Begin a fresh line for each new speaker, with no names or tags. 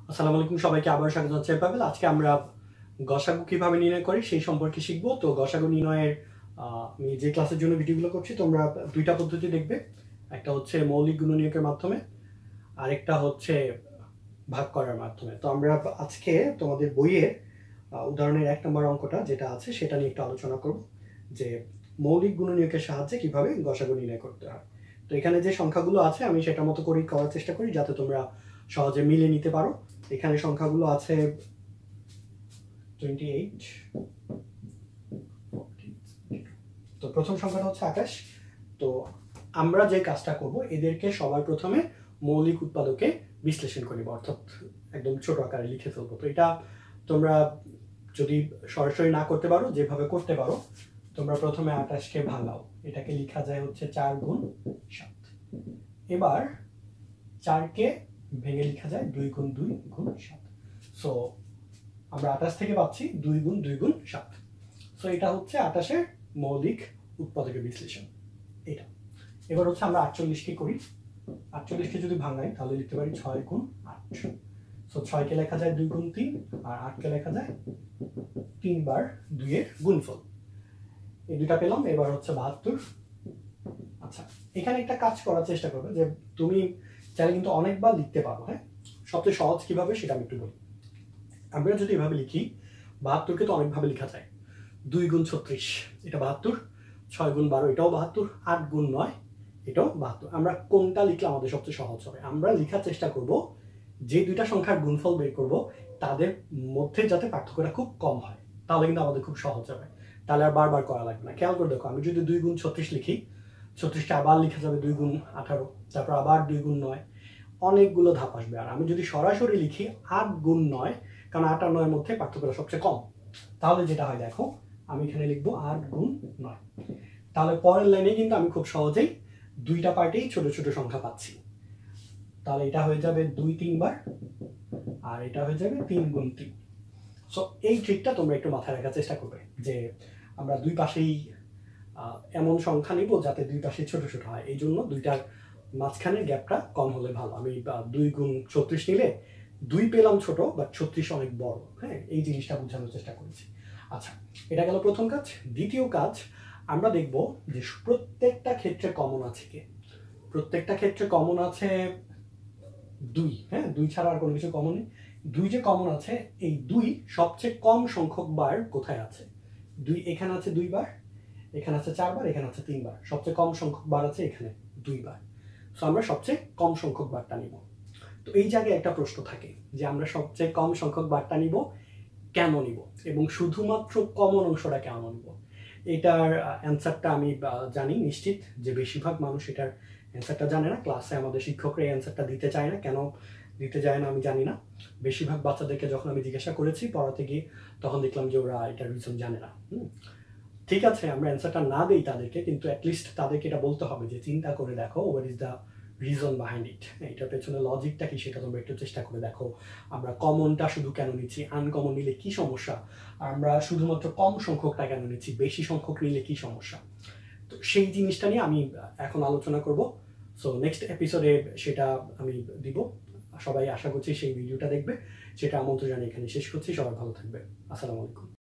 আসসালামু আলাইকুম, সবাইকে আবার স্বাগত জানাচ্ছি পাবেল। আজকে আমরা গসাগু কিভাবে নির্ণয় করি সেই সম্পর্কে শিখবো। তো গসাগু নির্ণয়ের আমি যে ক্লাসের জন্য ভিডিওগুলো করছি তোমরা দুইটা পদ্ধতি দেখবে। একটা হচ্ছে মৌলিক গুণনীয়কের মাধ্যমে, আরেকটা হচ্ছে ভাগ করার মাধ্যমে। তো আমরা আজকে তোমাদের বইয়ের উদাহরণের 1 নম্বর অঙ্কটা যেটা আছে সেটা নিয়ে একটু আলোচনা করব, যে মৌলিক গুণনীয়কের সাহায্যে কিভাবে গসাগু নির্ণয় করতে হয়। তো এখানে যে সংখ্যাগুলো আছে আমি সেটা মতো করেই করার চেষ্টা করি যাতে তোমরা সহজে মিলে নিতে পারো। এখানে সংখ্যাগুলো আছে 28। তো প্রথম সংখ্যাটা হচ্ছে 28। তো আমরা যে কাজটা করব, এদেরকে সবার প্রথমে মৌলিক উৎপাদকে বিশ্লেষণ করিব, অর্থাৎ একদম ছোট আকারে লিখে ফেলবো। তো এটা তোমরা যদি সরাসরি না করতে পারো, যেভাবে করতে পারো, তোমরা প্রথমে 28কে ভাঙাও। এটাকে লেখা যায় হচ্ছে 4 গুণ 7। এবার 4কে ভেঙে লেখা যায় 2 গুণ 2 গুণ 7। সো আমরা 28 থেকে পাচ্ছি 2 গুণ 2 গুণ 7। সো এটা হচ্ছে 28-এর মৌলিক উৎপাদকের বিশ্লেষণ। এটা এবার হচ্ছে আমরা 48কে করি। 48কে যদি ভাঙাই তাহলে লিখতে পারি 6 গুণ 8। সো 6কে লেখা যায় 2 গুণ 3, আর 8কে লেখা যায় 3 বার 2 এর গুণফল। এই দুটা পেলাম। এবার হচ্ছে 72। আচ্ছা, এখানে একটা কাজ করার চেষ্টা করবে, যে তুমি চাইলে কিন্তু অনেকবার লিখতে পারো। হ্যাঁ, সবচেয়ে সহজ কিভাবে সেটা আমি একটু বলি। আমরা যদি এভাবে লিখি, 72কে তো অনেকভাবে লেখা যায়। 2 গুণ 36, এটা 72। 6 গুণ 12, এটাও 72। 8 গুণ 9, এটাও 72। আমরা কোনটা লিখলে আমাদের সবচেয়ে সহজ হবে? আমরা লেখার চেষ্টা করব যে দুইটা সংখ্যার গুণফল বের করব তাদের মধ্যে যাতে পার্থক্যটা খুব কম হয়, তাহলে কিন্তু আমাদের খুব সহজ হবে। তাহলে আর বারবার করা লাগবে না। খেয়াল করে দেখো, আমি যদি 2 গুণ 36 লিখি, 36টা আবার লেখা যাবে 2 গুণ 18, তারপর আবার 2 গুণ 9, অনেকগুলো ধাপ আসবে। আর আমি যদি সরাসরি লিখি 8 গুণ 9, কারণ 8 আর 9 এর মধ্যে পার্থক্যটা সবচেয়ে কম, তাহলে যেটা হয় দেখো, আমি এখানে লিখবো 8 গুণ 9। তাহলে পরের লাইনে কিন্তু আমি খুব সহজেই দুইটা পার্টেই ছোট ছোট সংখ্যা পাচ্ছি। তাহলে এটা হয়ে যাবে 2 3 বার, আর এটা হয়ে যাবে 3 গুণ 3। সো এই ট্রিকটা তোমরা একটু মাথায় রাখার চেষ্টা করবে, যে আমরা দুই পাশেই এমন সংখ্যা নিব যাতে দুই পাশে ছোট ছোট হয়। এই জন্য দুইটার মাঝখানের গ্যাপটা কম হলে ভালো। আমি 2 গুণ 36 নিলে 2 পেলাম ছোট, বাট 36 অনেক বড়। হ্যাঁ, এই জিনিসটা বোঝানোর চেষ্টা করেছি। আচ্ছা, এটা গেল প্রথম কাজ। দ্বিতীয় কাজ, আমরা দেখব যে প্রত্যেকটা ক্ষেত্রে কমন আছে কি। প্রত্যেকটা ক্ষেত্রে কমন আছে 2। হ্যাঁ, 2 ছাড়া আর কোনো কিছু কমন নেই। 2 যে কমন আছে, এই 2 সবচেয়ে কম সংখ্যক বার কোথায় আছে? 2 এখানে আছে 2 বার, এখানে আছে 4 বার, এখানে আছে 3 বার। সবচেয়ে কম সংখ্যক বার আছে এখানে 2 বার। সো আমরা সবচেয়ে কম সংখ্যক বারটা নিব। তো এই জায়গায় একটা প্রশ্ন থাকে যে আমরা সবচেয়ে কম সংখ্যক বারটা নিব কেন নিব, এবং শুধুমাত্র কমন অংশটা কেন নিব? এটার অ্যান্সারটা আমি জানি নিশ্চিত যে বেশিরভাগ মানুষ এটার অ্যান্সারটা জানে না। ক্লাসে আমাদের শিক্ষকরা এই অ্যান্সারটা দিতে চায় না। কেন দিতে চায় না আমি জানি না। বেশিরভাগ বাচ্চাদেরকে যখন আমি জিজ্ঞাসা করেছি পড়াতে গিয়ে, তখন দেখলাম যে ওরা এটার রিজন জানে না। ঠিক আছে, আমরা অ্যান্সারটা না দিই তাদেরকে, কিন্তু অ্যাটলিস্ট তাদেরকে এটা বলতে হবে যে চিন্তা করে দেখো, what is the reason behind it. এটার পেছনে লজিকটা কি সেটা তোমরা একটু চেষ্টা করে দেখো। আমরা কমনটা শুধু কেন নিচ্ছি, আনকমন নিলে কি সমস্যা, আমরা শুধুমাত্র কম সংখ্যকটা কেন নিচ্ছি, বেশি সংখ্যক নিলে কি সমস্যা। তো সেই জিনিসটা নিয়ে আমি এখন আলোচনা করব। সো নেক্সট এপিসোডে সেটা আমি দিব। সবাই আশা করছি সেই ভিডিওটা দেখবে। সেটা আমন্ত্রণ জানিয়ে এখানে শেষ করছি। সবাই ভালো থাকবে। আসসালামু আলাইকুম।